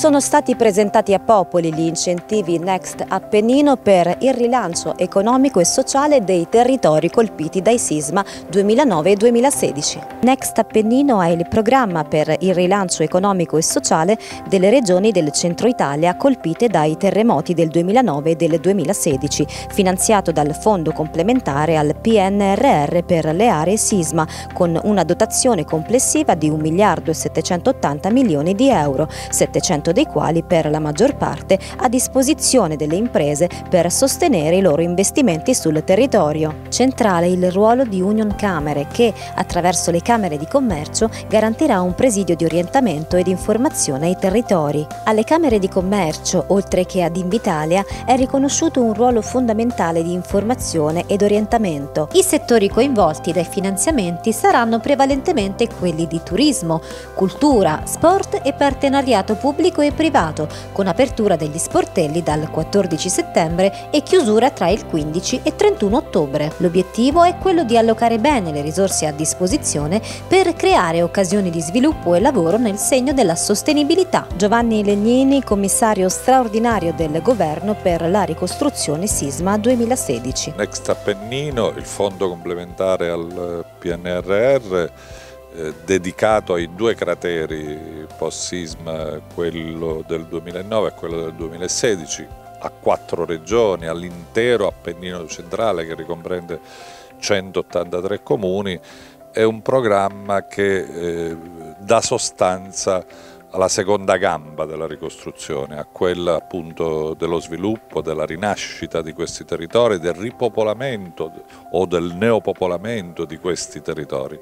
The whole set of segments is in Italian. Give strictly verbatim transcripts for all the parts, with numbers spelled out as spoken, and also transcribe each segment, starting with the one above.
Sono stati presentati a Popoli gli incentivi Next Appennino per il rilancio economico e sociale dei territori colpiti dai sisma duemilanove e duemilasedici. Next Appennino è il programma per il rilancio economico e sociale delle regioni del centro Italia colpite dai terremoti del duemilanove e del duemilasedici, finanziato dal Fondo complementare al P N R R per le aree sisma, con una dotazione complessiva di un miliardo e settecentottanta milioni di euro, settecento dei quali per la maggior parte a disposizione delle imprese per sostenere i loro investimenti sul territorio. Centrale il ruolo di Union Camere che, attraverso le Camere di Commercio, garantirà un presidio di orientamento ed informazione ai territori. Alle Camere di Commercio, oltre che ad Invitalia, è riconosciuto un ruolo fondamentale di informazione ed orientamento. I settori coinvolti dai finanziamenti saranno prevalentemente quelli di turismo, cultura, sport e partenariato pubblico e privato, con apertura degli sportelli dal quattordici settembre e chiusura tra il quindici e trentuno ottobre. L'obiettivo è quello di allocare bene le risorse a disposizione per creare occasioni di sviluppo e lavoro nel segno della sostenibilità. Giovanni Legnini, commissario straordinario del Governo per la ricostruzione sisma duemilasedici. Next Appennino, il fondo complementare al P N R R, Eh, dedicato ai due crateri post-sisma, quello del duemilanove e quello del duemilasedici, a quattro regioni, all'intero Appennino centrale che ricomprende centottantatré comuni, è un programma che eh, dà sostanza alla seconda gamba della ricostruzione, a quella appunto dello sviluppo, della rinascita di questi territori, del ripopolamento o del neopopolamento di questi territori.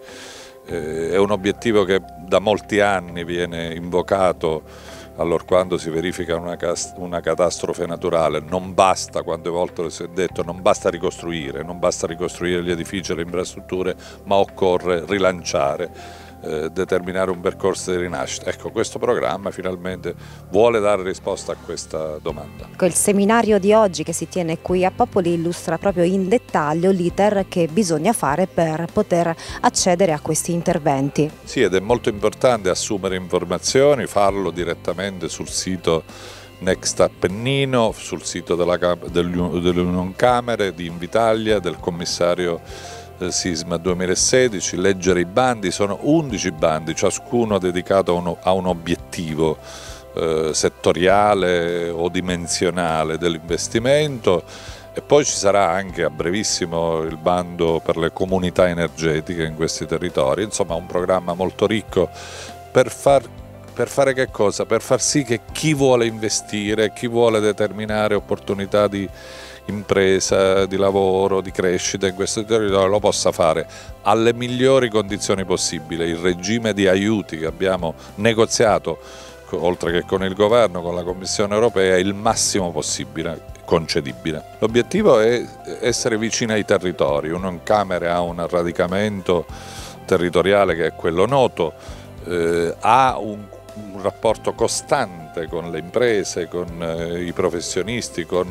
È un obiettivo che da molti anni viene invocato allorquando si verifica una, una catastrofe naturale. Non basta, quante volte si è detto, non basta ricostruire, non basta ricostruire gli edifici e le infrastrutture, ma occorre rilanciare, eh, determinare un percorso di rinascita. Ecco, questo programma finalmente vuole dare risposta a questa domanda. Il seminario di oggi che si tiene qui a Popoli illustra proprio in dettaglio l'iter che bisogna fare per poter accedere a questi interventi. Sì, ed è molto importante assumere informazioni, farlo direttamente sul sito Next Appennino, sul sito dell'Union Camere, di Invitalia, del commissario Sisma duemilasedici, leggere i bandi. Sono undici bandi, ciascuno dedicato a, uno, a un obiettivo eh, settoriale o dimensionale dell'investimento, e poi ci sarà anche a brevissimo il bando per le comunità energetiche in questi territori. Insomma, un programma molto ricco per far Per fare che cosa? Per far sì che chi vuole investire, chi vuole determinare opportunità di impresa, di lavoro, di crescita in questo territorio lo possa fare alle migliori condizioni possibili. Il regime di aiuti che abbiamo negoziato, oltre che con il governo, con la Commissione europea, è il massimo possibile concedibile. L'obiettivo è essere vicino ai territori. Union Camere ha un radicamento territoriale che è quello noto, eh, ha un un rapporto costante con le imprese, con eh, i professionisti, con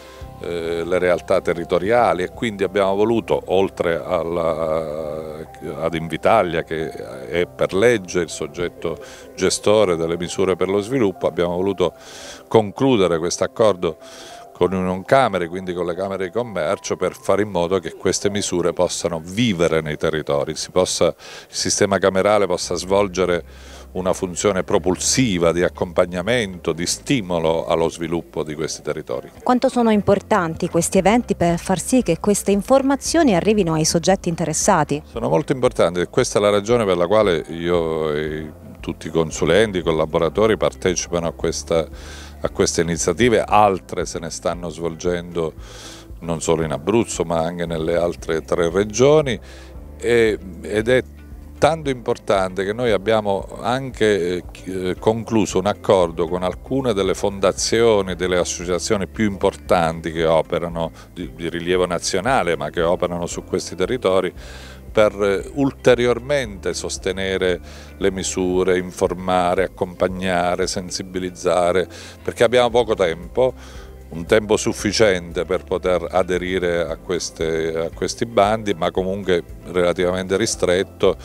eh, le realtà territoriali, e quindi abbiamo voluto, oltre alla, ad Invitalia che è per legge il soggetto gestore delle misure per lo sviluppo, abbiamo voluto concludere questo accordo con Union Camere, quindi con le Camere di Commercio, per fare in modo che queste misure possano vivere nei territori, si possa, il sistema camerale possa svolgere una funzione propulsiva di accompagnamento, di stimolo allo sviluppo di questi territori. Quanto sono importanti questi eventi per far sì che queste informazioni arrivino ai soggetti interessati? Sono molto importanti e questa è la ragione per la quale io e tutti i consulenti, i collaboratori partecipano a, questa, a queste iniziative. Altre se ne stanno svolgendo non solo in Abruzzo ma anche nelle altre tre regioni, e, ed è tanto importante che noi abbiamo anche eh, concluso un accordo con alcune delle fondazioni, delle associazioni più importanti che operano di, di rilievo nazionale ma che operano su questi territori, per eh, ulteriormente sostenere le misure, informare, accompagnare, sensibilizzare, perché abbiamo poco tempo, un tempo sufficiente per poter aderire a, queste, a questi bandi, ma comunque relativamente ristretto,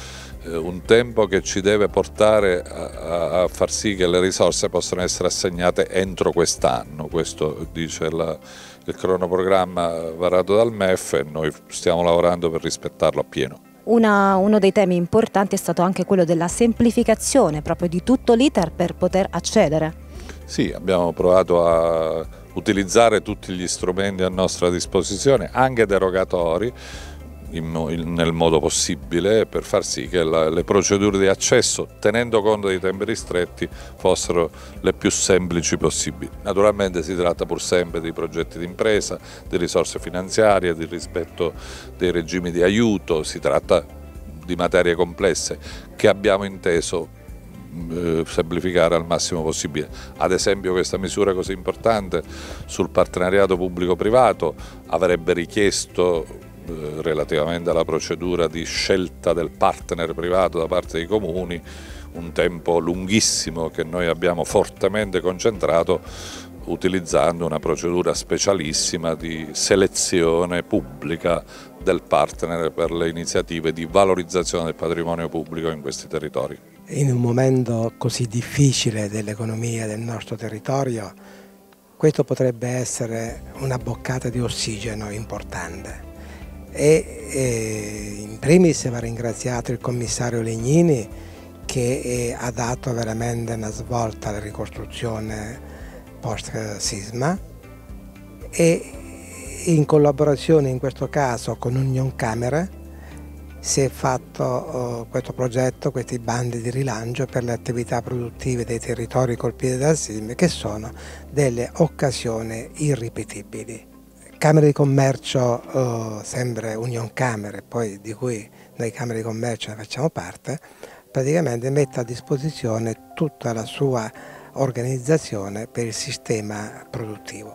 un tempo che ci deve portare a, a far sì che le risorse possano essere assegnate entro quest'anno. Questo dice la, il cronoprogramma varato dal M E F e noi stiamo lavorando per rispettarlo appieno. Una, uno dei temi importanti è stato anche quello della semplificazione proprio di tutto l'iter per poter accedere. Sì, abbiamo provato a utilizzare tutti gli strumenti a nostra disposizione, anche derogatori, In, in, nel modo possibile, per far sì che la, le procedure di accesso, tenendo conto dei tempi ristretti, fossero le più semplici possibili. Naturalmente si tratta pur sempre di progetti di impresa, di risorse finanziarie, di rispetto dei regimi di aiuto, si tratta di materie complesse che abbiamo inteso eh, semplificare al massimo possibile. Ad esempio questa misura così importante sul partenariato pubblico-privato avrebbe richiesto, relativamente alla procedura di scelta del partner privato da parte dei comuni, un tempo lunghissimo che noi abbiamo fortemente concentrato utilizzando una procedura specialissima di selezione pubblica del partner per le iniziative di valorizzazione del patrimonio pubblico in questi territori. In un momento così difficile dell'economia del nostro territorio, questo potrebbe essere una boccata di ossigeno importante. E, e in primis va ringraziato il commissario Legnini che eh, ha dato veramente una svolta alla ricostruzione post sisma e in collaborazione in questo caso con Unioncamere si è fatto oh, questo progetto, questi bandi di rilancio per le attività produttive dei territori colpiti dal sisma, che sono delle occasioni irripetibili. Camere di commercio, eh, sempre Unioncamere, poi di cui noi Camere di commercio ne facciamo parte, praticamente mette a disposizione tutta la sua organizzazione per il sistema produttivo.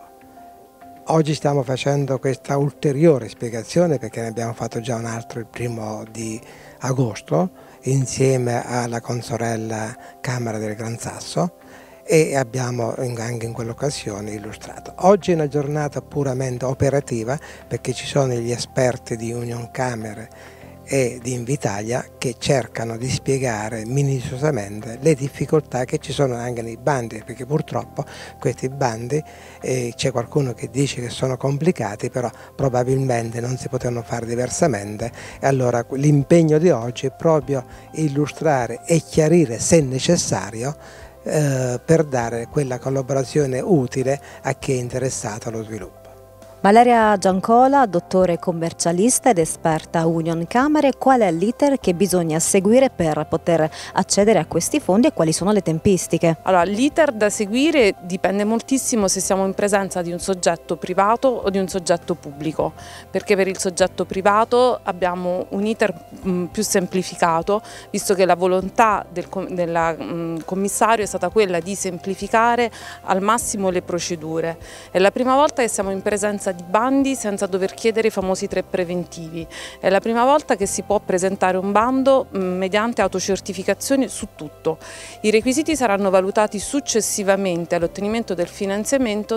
Oggi stiamo facendo questa ulteriore spiegazione perché ne abbiamo fatto già un altro il primo di agosto insieme alla consorella Camera del Gran Sasso, e abbiamo anche in quell'occasione illustrato. Oggi è una giornata puramente operativa perché ci sono gli esperti di Unioncamere e di Invitalia che cercano di spiegare minuziosamente le difficoltà che ci sono anche nei bandi, perché purtroppo questi bandi eh, c'è qualcuno che dice che sono complicati, però probabilmente non si potevano fare diversamente, e allora l'impegno di oggi è proprio illustrare e chiarire, se necessario, Eh, per dare quella collaborazione utile a chi è interessato allo sviluppo. Valeria Giancola, dottore commercialista ed esperta Unioncamere, qual è l'iter che bisogna seguire per poter accedere a questi fondi e quali sono le tempistiche? Allora, l'iter da seguire dipende moltissimo se siamo in presenza di un soggetto privato o di un soggetto pubblico, perché per il soggetto privato abbiamo un iter mh, più semplificato, visto che la volontà del, del mh, commissario è stata quella di semplificare al massimo le procedure. È la prima volta che siamo in presenza di bandi senza dover chiedere i famosi tre preventivi. È la prima volta che si può presentare un bando mh, mediante autocertificazione su tutto. I requisiti saranno valutati successivamente all'ottenimento del finanziamento,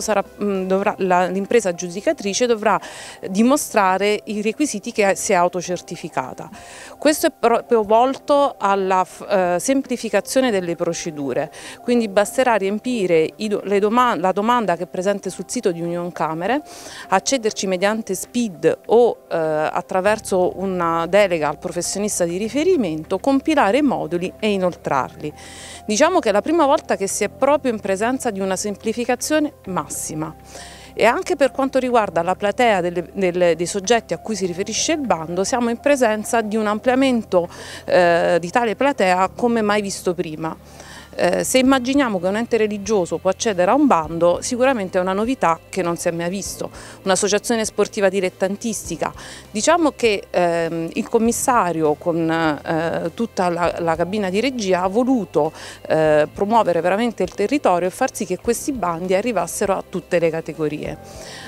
l'impresa aggiudicatrice dovrà dimostrare i requisiti che si è autocertificata. Questo è proprio volto alla eh, semplificazione delle procedure, quindi basterà riempire i, le domande, la domanda che è presente sul sito di Unioncamere, accederci mediante SPID o eh, attraverso una delega al professionista di riferimento, compilare i moduli e inoltrarli. Diciamo che è la prima volta che si è proprio in presenza di una semplificazione massima. E anche per quanto riguarda la platea delle, delle, dei soggetti a cui si riferisce il bando, siamo in presenza di un ampliamento eh, di tale platea come mai visto prima. Eh, se immaginiamo che un ente religioso può accedere a un bando, sicuramente è una novità che non si è mai visto. Un'associazione sportiva dilettantistica. Diciamo che ehm, il commissario con eh, tutta la, la cabina di regia ha voluto eh, promuovere veramente il territorio e far sì che questi bandi arrivassero a tutte le categorie.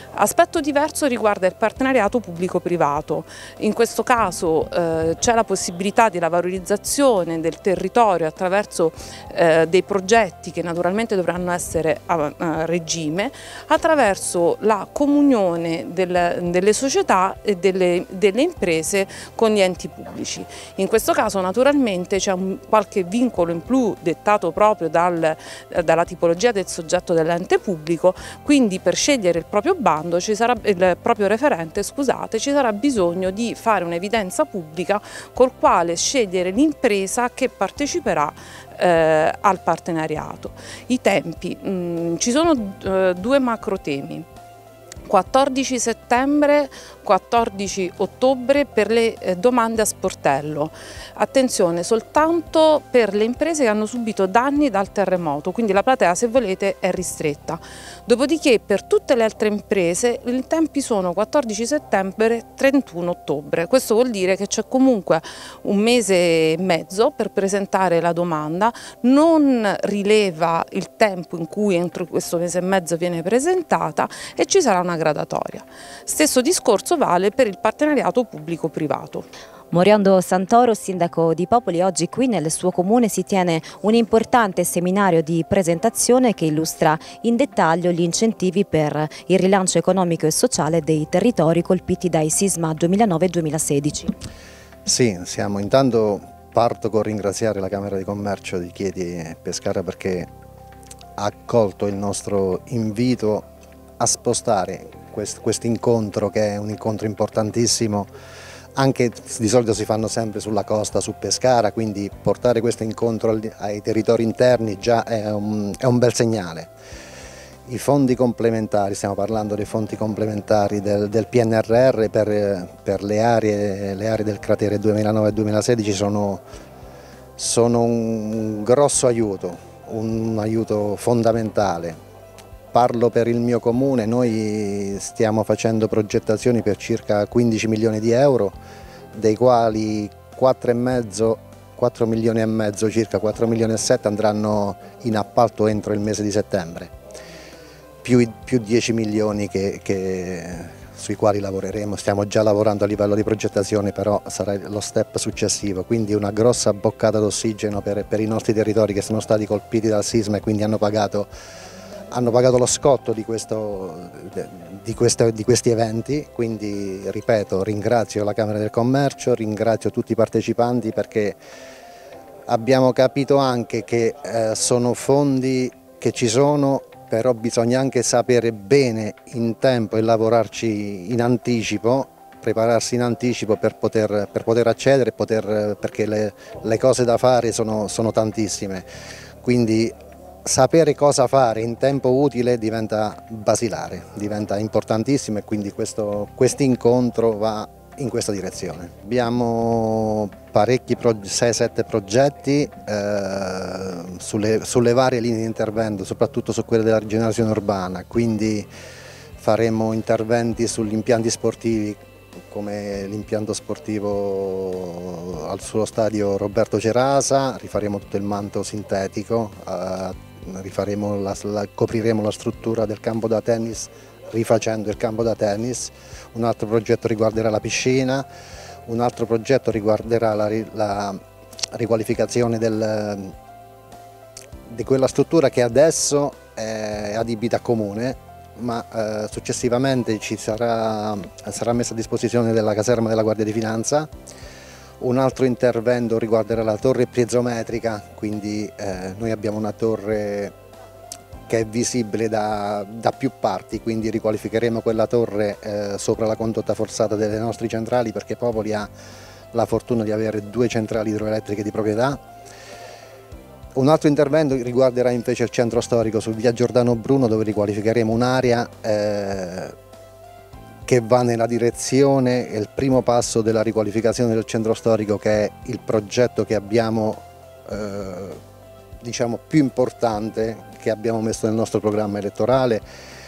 Aspetto diverso riguarda il partenariato pubblico-privato. In questo caso eh, c'è la possibilità della valorizzazione del territorio attraverso eh, dei progetti che naturalmente dovranno essere a, a regime, attraverso la comunione del, delle società e delle, delle imprese con gli enti pubblici. In questo caso naturalmente c'è qualche vincolo in più dettato proprio dal, dalla tipologia del soggetto dell'ente pubblico, quindi per scegliere il proprio bando, ci sarà, il proprio referente, scusate, ci sarà bisogno di fare un'evidenza pubblica col quale scegliere l'impresa che parteciperà eh, al partenariato. I tempi, mh, ci sono eh, due macro temi. quattordici settembre, quattordici ottobre per le eh, domande a sportello. Attenzione, soltanto per le imprese che hanno subito danni dal terremoto, quindi la platea, se volete, è ristretta. Dopodiché per tutte le altre imprese i tempi sono quattordici settembre, trentuno ottobre. Questo vuol dire che c'è comunque un mese e mezzo per presentare la domanda, non rileva il tempo in cui entro questo mese e mezzo viene presentata e ci sarà una gradatoria. Stesso discorso vale per il partenariato pubblico-privato. Moriondo Santoro, sindaco di Popoli, oggi qui nel suo comune si tiene un importante seminario di presentazione che illustra in dettaglio gli incentivi per il rilancio economico e sociale dei territori colpiti dai sisma duemilanove duemilasedici. Sì, siamo intanto parto con ringraziare la Camera di Commercio di Chieti e Pescara perché ha accolto il nostro invito a spostare questo incontro, che è un incontro importantissimo. Anche di solito si fanno sempre sulla costa, su Pescara, quindi portare questo incontro ai territori interni già è un, è un bel segnale. I fondi complementari, stiamo parlando dei fondi complementari del, del P N R R per, per le, aree, le aree del cratere duemilanove duemilasedici sono, sono un grosso aiuto, un aiuto fondamentale. Parlo per il mio comune, noi stiamo facendo progettazioni per circa quindici milioni di euro, dei quali quattro milioni e mezzo, circa quattro milioni e sette andranno in appalto entro il mese di settembre, più, più dieci milioni che, che, sui quali lavoreremo, stiamo già lavorando a livello di progettazione, però sarà lo step successivo, quindi una grossa boccata d'ossigeno per, per i nostri territori che sono stati colpiti dal sisma e quindi hanno pagato hanno pagato lo scotto di, questo, di, questo, di questi eventi, quindi ripeto, ringrazio la Camera del Commercio, ringrazio tutti i partecipanti perché abbiamo capito anche che eh, sono fondi che ci sono, però bisogna anche sapere bene in tempo e lavorarci in anticipo, prepararsi in anticipo per poter, per poter accedere, poter, perché le, le cose da fare sono, sono tantissime. Quindi sapere cosa fare in tempo utile diventa basilare, diventa importantissimo e quindi questo incontro va in questa direzione. Abbiamo parecchi, sei sette progetti eh, sulle, sulle varie linee di intervento, soprattutto su quelle della rigenerazione urbana, quindi faremo interventi sugli impianti sportivi come l'impianto sportivo al suo stadio Roberto Cerasa, rifaremo tutto il manto sintetico, eh, rifaremo la, la, copriremo la struttura del campo da tennis rifacendo il campo da tennis, un altro progetto riguarderà la piscina, un altro progetto riguarderà la, la riqualificazione del, di quella struttura che adesso è adibita comune, ma eh, successivamente ci sarà, sarà messa a disposizione della caserma della Guardia di Finanza. Un altro intervento riguarderà la torre piezometrica, quindi eh, noi abbiamo una torre che è visibile da, da più parti, quindi riqualificheremo quella torre eh, sopra la condotta forzata delle nostre centrali perché Popoli ha la fortuna di avere due centrali idroelettriche di proprietà. Un altro intervento riguarderà invece il centro storico su via Giordano Bruno dove riqualificheremo un'area eh, che va nella direzione, è il primo passo della riqualificazione del centro storico che è il progetto che abbiamo, eh, diciamo, più importante che abbiamo messo nel nostro programma elettorale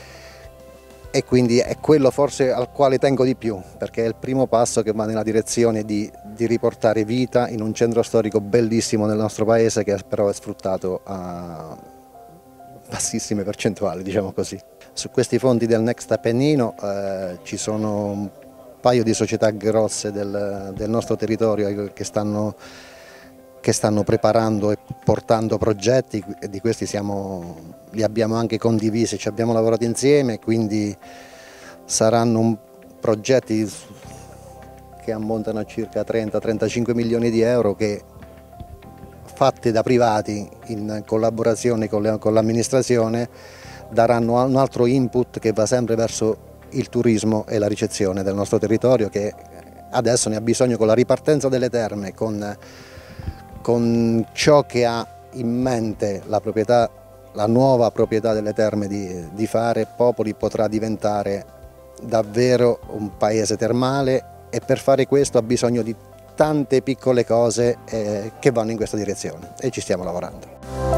e quindi è quello forse al quale tengo di più perché è il primo passo che va nella direzione di, di riportare vita in un centro storico bellissimo nel nostro paese che però è sfruttato a bassissime percentuali, diciamo così. Su questi fondi del Next Appennino eh, ci sono un paio di società grosse del, del nostro territorio che stanno, che stanno preparando e portando progetti, e di questi siamo, li abbiamo anche condivisi, ci abbiamo lavorato insieme, quindi saranno un, progetti che ammontano a circa trenta trentacinque milioni di euro che, fatti da privati in collaborazione con l'amministrazione, daranno un altro input che va sempre verso il turismo e la ricezione del nostro territorio, che adesso ne ha bisogno con la ripartenza delle terme, con, con ciò che ha in mente la proprietà, la nuova proprietà delle terme di, di fare. Popoli potrà diventare davvero un paese termale, e per fare questo ha bisogno di tante piccole cose eh, che vanno in questa direzione, e ci stiamo lavorando.